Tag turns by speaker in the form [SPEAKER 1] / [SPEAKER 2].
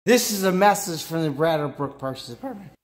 [SPEAKER 1] This is a message from the Bradley Brook Parks Department.